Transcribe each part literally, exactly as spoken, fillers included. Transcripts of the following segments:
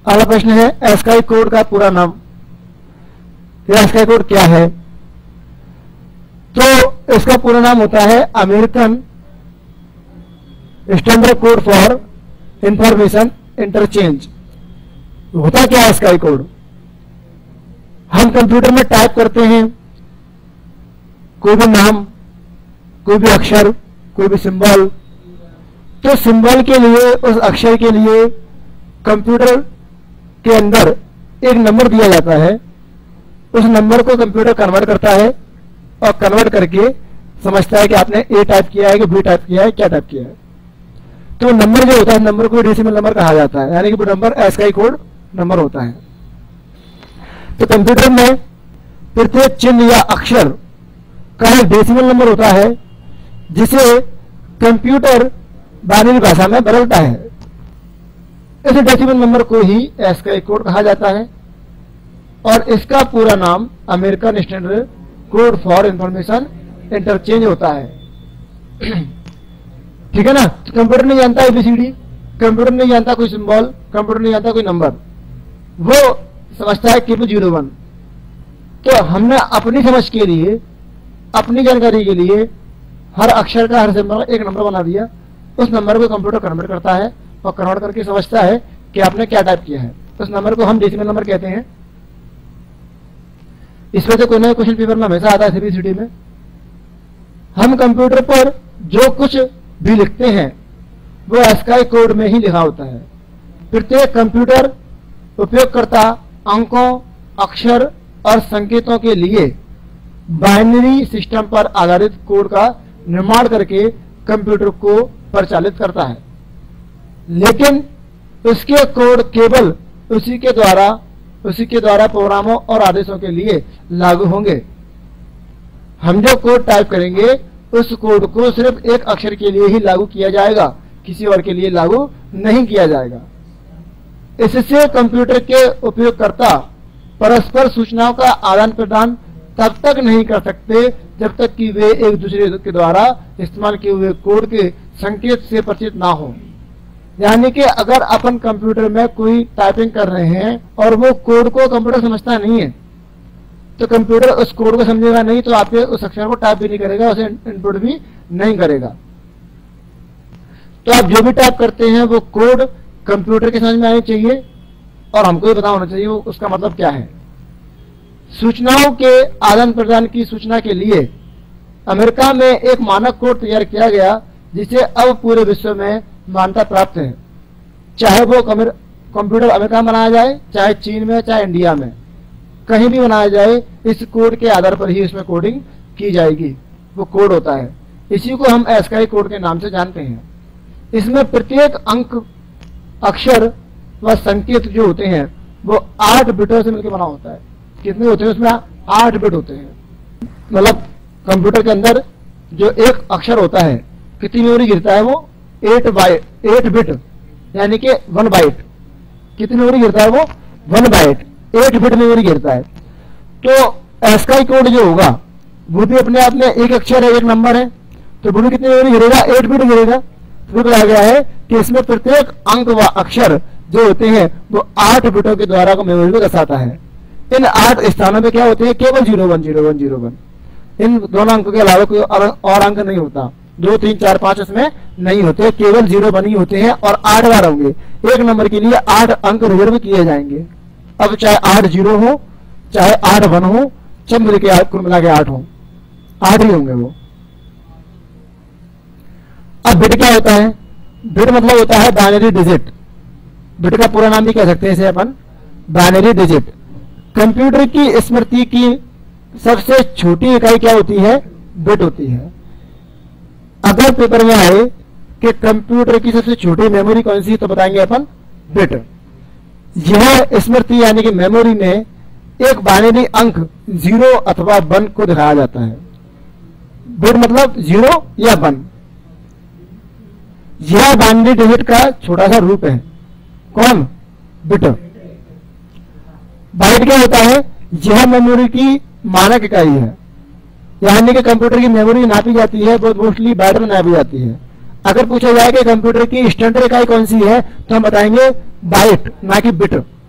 अगला प्रश्न है एस्काई कोड का पूरा नाम। यह एस्काई कोड क्या है? तो इसका पूरा नाम होता है American standard code for information interchange. होता क्या है एस्काई कोड? हम कंप्यूटर में टाइप करते हैं कोई भी नाम, कोई भी अक्षर, कोई भी सिंबल, तो सिंबल के लिए, उस अक्षर के लिए कंप्यूटर के अंदर एक नंबर दिया जाता है। उस नंबर को कंप्यूटर कन्वर्ट करता है और कन्वर्ट करके समझता है कि आपने ए टाइप किया है कि बी टाइप किया है, क्या टाइप किया है। तो नंबर जो होता है, नंबर को डेसिमल नंबर कहा जाता है, यानी कि वो नंबर एस्काई कोड नंबर होता है। तो कंप्यूटर में प्रत्येक चिन्ह या अक्षर का एक डेसिमल नंबर होता है जिसे कंप्यूटर बाइनरी भाषा में बदलता है। इस डेसिमल नंबर को ही एस्काई कोड कहा जाता है और इसका पूरा नाम American standard code for information interchange होता है। ठीक है ना? तो कंप्यूटर नहीं जानता एबीसीडी, कंप्यूटर नहीं जानता कोई सिंबल, कंप्यूटर नहीं जानता कोई नंबर, वो समझता है केवल जीरो वन। तो हमने अपनी समझ के लिए, अपनी जानकारी के लिए हर अक्षर का, हर सिंबल का एक नंबर बना दिया। उस नंबर को कंप्यूटर कन्वर्ट करता है और कन्वर्ट करके समझता है कि आपने क्या टाइप किया है। उस नंबर को हम डेसिमल नंबर कहते हैं। इस वजह से कोई नया क्वेश्चन पेपर में हमेशा आता है सीबीसीडी में। हम कंप्यूटर पर जो कुछ भी लिखते हैं वो एस्काई कोड में ही लिखा होता है। प्रत्येक कंप्यूटर उपयोगकर्ता अंकों, अक्षर और संकेतों के लिए बाइनरी सिस्टम पर आधारित कोड का निर्माण करके कंप्यूटर को परिचालित करता है, लेकिन उसके कोड केवल उसी के द्वारा उसी के द्वारा प्रोग्रामों और आदेशों के लिए लागू होंगे। हम जो कोड टाइप करेंगे उस कोड को सिर्फ एक अक्षर के लिए ही लागू किया जाएगा, किसी और के लिए लागू नहीं किया जाएगा। इससे कंप्यूटर के उपयोगकर्ता परस्पर सूचनाओं का आदान प्रदान तब तक नहीं कर सकते जब तक कि वे एक दूसरे के द्वारा इस्तेमाल किए हुए कोड के संकेत से परिचित ना हो। यानी कि अगर अपन कंप्यूटर में कोई टाइपिंग कर रहे हैं और वो कोड को कंप्यूटर समझता नहीं है, तो कंप्यूटर उस कोड को समझेगा नहीं, तो आपके उस अक्षर को टाइप भी नहीं करेगा, उसे इनपुट भी नहीं करेगा। तो आप जो भी टाइप करते हैं वो कोड कंप्यूटर के समझ में आनी चाहिए और हमको भी पता होना चाहिए वो उसका मतलब क्या है। सूचनाओं के आदान प्रदान की सूचना के लिए अमेरिका में एक मानक कोड तैयार किया गया जिसे अब पूरे विश्व में मान्यता प्राप्त है। चाहे वो कंप्यूटर अमेरिका में बनाया जाए, चाहे चीन में, चाहे इंडिया में, कहीं भी बनाया जाए, इस कोड के आधार पर ही इसमें कोडिंग की जाएगी। वो कोड होता है, इसी को हम एस्काई कोड के नाम से जानते हैं। इसमें प्रत्येक अंक, अक्षर व संकेत जो होते हैं वो आठ बिटों से मिलकर बना होता है। कितने होते हैं उसमें? आठ बिट होते हैं। मतलब कंप्यूटर के अंदर जो एक अक्षर होता है कितनी मेमोरी गिरता है? वो एट बाइट एट बिट, यानी कि वन बाइट। कितनी मेमोरी गिरता है? वो one byte, eight bit memory गिरता है। तो एस्काई कोड जो होगा वो भी अपने आप में एक अक्षर है, एक नंबर है, तो वो भी कितनी मेमोरी गिरेगा? एट बिट गिरेगा। तो कहा गया है कि इसमें प्रत्येक अंक व अक्षर जो होते हैं वो आठ बिटों के द्वारा को मेमोरी को दर्शाता है। इन आठ स्थानों पे क्या होते हैं? केवल zero one zero one zero one. इन दोनों अंकों के अलावा कोई और अंक नहीं होता। दो तीन चार पांच इसमें नहीं होते, केवल जीरो वन ही होते हैं और आठ बार होंगे। एक नंबर के लिए आठ अंक रिजर्व किए जाएंगे। अब चाहे आठ जीरो हो, चाहे आठ वन हो, सब मिल के कुल मिला के आठ हो, आठ ही होंगे वो। अब बिट क्या होता है? बिट मतलब होता है बाइनरी डिजिट। बिट का पूरा नाम भी कह सकते हैं इसे अपन, बाइनरी डिजिट। कंप्यूटर की स्मृति की सबसे छोटी इकाई क्या होती है? बिट होती है। अगर पेपर में आए कि कंप्यूटर की सबसे छोटी मेमोरी कौन सी, तो बताएंगे अपन बिट। यह स्मृति यानी कि मेमोरी में एक बाइनरी अंक जीरो अथवा वन को दिखाया जाता है। बिट मतलब जीरो या वन। यह बाइनरी डिजिट का छोटा सा रूप है। कौन? बिट। बाइट क्या होता है? यह मेमोरी की मानक इकाई है, यानी कि कंप्यूटर की मेमोरी नापी जाती है बहुत मोस्टली बाइट में नापी जाती है। अगर पूछा जाए कि कंप्यूटर की स्टैंडर्ड इकाई कौन सी है, तो हम बताएंगे बाइट, ना कि बिट।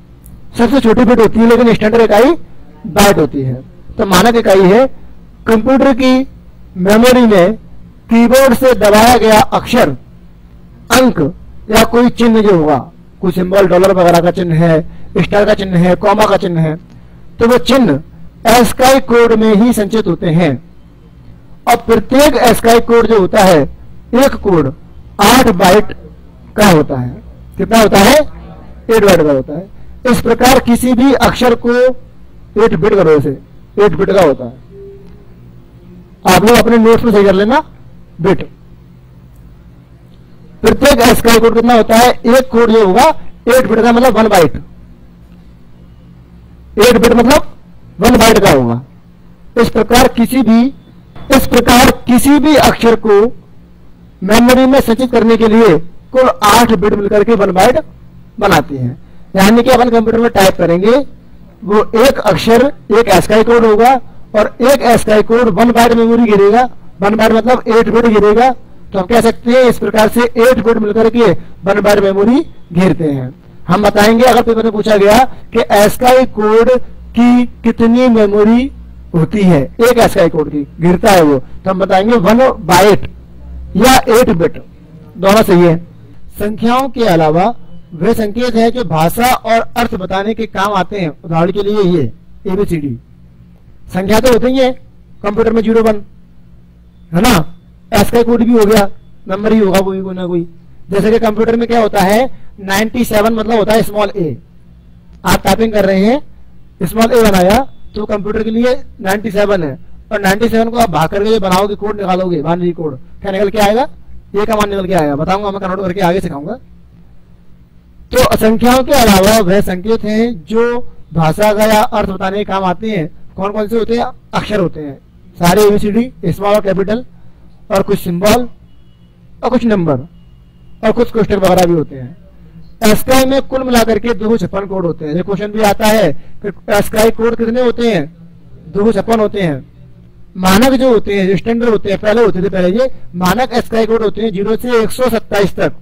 सबसे छोटी बिट होती है, लेकिन स्टैंडर्ड इकाई बाइट होती है। तो मानक इकाई है कंप्यूटर की मेमोरी में कीबोर्ड से दबाया गया अक्षर, अंक या कोई चिन्ह जो होगा, कोई सिंबल, डॉलर वगैरह का चिन्ह है, स्टार का चिन्ह है, कॉमा का चिन्ह है, तो वो चिन्ह एस्काई कोड में ही संचित होते हैं। और प्रत्येक एस्काई कोड जो होता है, एक कोड आठ बाइट का होता है। कितना होता है? एट बाइट का होता है। इस प्रकार किसी भी अक्षर को एट बिट करो, से एट बिट का होता है। आप लोग अपने नोट्स में सही कर लेना, बिट। प्रत्येक एस्काई कोड कितना होता है? एक कोड जो होगा एट बिट का, मतलब वन बाइट। एट बिट मतलब वन बाइट का होगा। इस प्रकार किसी भी इस प्रकार किसी भी अक्षर को मेमोरी में संचित करने के लिए कुल आठ बिट मिलकर के वन बाइट बनाती हैं। यानी कि अपन कंप्यूटर में टाइप करेंगे, वो एक अक्षर एक एस्काई कोड होगा और एक ASCII code one byte memory गिरेगा। वन बाइट मतलब एट बिट गिरेगा। तो हम कह सकते हैं इस प्रकार से एट बिट मिलकर के वन बाइट मेमोरी घेरते हैं। हम बताएंगे, अगर पेपर में पूछा गया कि एस्काई कोड की कितनी मेमोरी होती है, एक एस्काई कोड की गिरता है वो, तो हम बताएंगे वन बाइट या एट बिट, दोनों सही है। संख्याओं के अलावा वे संकेत है जो भाषा और अर्थ बताने के काम आते हैं। उदाहरण के लिए ये एबीसीडी संख्या तो होती है कंप्यूटर में, जीरो वन है ना, एस्काई कोड भी हो गया, नंबर ही होगा कोई कोई ना कोई। जैसे कि कंप्यूटर में क्या होता है, नाइन्टी सेवन मतलब होता है स्मॉल ए। आप टाइपिंग कर रहे हैं, स्मॉल ए बनाया तो कंप्यूटर के लिए नाइन्टी सेवन है, और नाइन्टी सेवन को आप भाग करके बनाओगे, कोड निकालोगे, बाइनरी कोड, क्या निकल के आएगा? ये का मान निकल के आएगा। बताऊंगा, मैं कन्वर्ट करके आगे सिखाऊंगा। तो संख्याओं के अलावा वह संकेत हैं जो भाषा का या अर्थ बताने के काम आते हैं। कौन कौन से होते हैं? अक्षर होते हैं सारे, एबीसीडी, स्मॉल और कैपिटल, और कुछ सिंबल और कुछ नंबर और कुछ क्वेश्चन वगैरह भी होते हैं। एस्काई में कुल मिलाकर के दो सौ छप्पन कोड होते हैं। ये क्वेश्चन भी आता है कि एस्काई कोड कितने होते हैं? दो सौ छप्पन होते हैं। मानक जो होते हैं, जो स्टैंडर्ड होते हैं, पहले होते थे पहले ये मानक एस्काई कोड होते हैं जीरो से एक सौ सत्ताईस तक।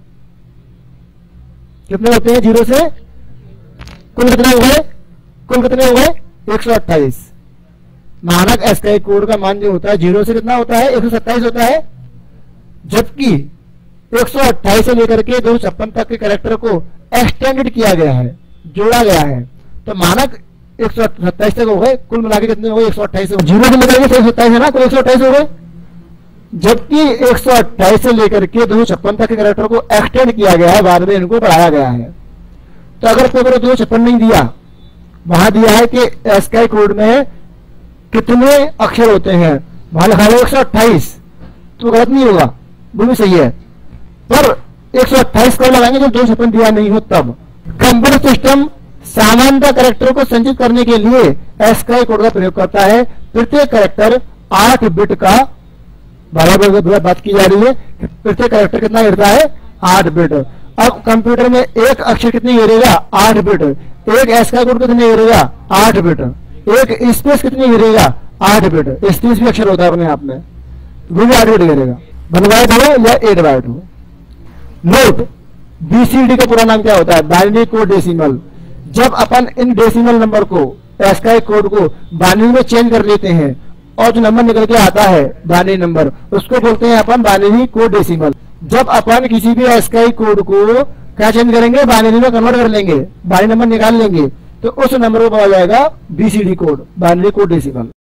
कितने होते हैं? जीरो से कुल कितने हो गए? कुल कितने हो गए? एक सौ अट्ठाईस। मानक एस्काई कोड का मान जो होता है जीरो से कितना होता है? एक सौ सत्ताईस होता है। जबकि एक सौ अट्ठाईस से लेकर के दो सौ छप्पन तक के कैरेक्टर को एक्सटेंडेड किया गया है, जोड़ा गया है। तो मानक एक सौ सत्ताईस तक हो गए, कुल मिला के कितने हो गए? एक सौ अट्ठाईस। जीरो से लेकर के एक सौ सत्ताईस है ना, कुल एक सौ अट्ठाईस हो गए। जबकि एक सौ अट्ठाईस से लेकर के दो सौ छप्पन तक के कैरेक्टर को एक्सटेंड किया गया है, बाद में इनको बढ़ाया गया है। तो अगर पेपर दो सौ छप्पन नहीं दिया, वहां दिया है कि एस्काई कोड में कितने अक्षर होते हैं, वहां लिखा है एक सौ अट्ठाईस, तो गलत नहीं होगा, वो भी सही है। पर एक सौ अट्ठाईस कब लगाएंगे? जब दो सौ छप्पन दिया नहीं हो तब। कंप्यूटर सिस्टम सामान्य कैरेक्टर को संचित करने के लिए एस्काई कोड का प्रयोग करता है। प्रत्येक कैरेक्टर आठ बिट का, बराबर बात की जा रही है, प्रत्येक कैरेक्टर कितना गिरता है? आठ बिट। अब कंप्यूटर में एक अक्षर कितनी गिरेगा? आठ बिट। एक एस्काई कोड कितने गिरेगा? आठ बिट। एक स्पेस कितनी गिरेगा? आठ बिट। स्पेस भी अक्षर होता है अपने आप में, वो भी आठ बिट गिरेगा, वन बाइट हो या एट बाइट हो। नोट, बीसीडी का पूरा नाम क्या होता है? Binary code decimal. जब अपन इन डेसिमल नंबर को, एस्काई कोड को बाइनरी में चेंज कर लेते हैं और जो नंबर निकल के आता है बाइनरी नंबर, उसको बोलते हैं अपन बाइनरी कोड डेसिमल। जब अपन किसी भी एस्काई कोड को क्या चेंज करेंगे? बाइनरी में कन्वर्ट कर लेंगे, बाइनरी नंबर निकाल लेंगे, तो उस नंबर को बोला जाएगा BCD code, binary code decimal.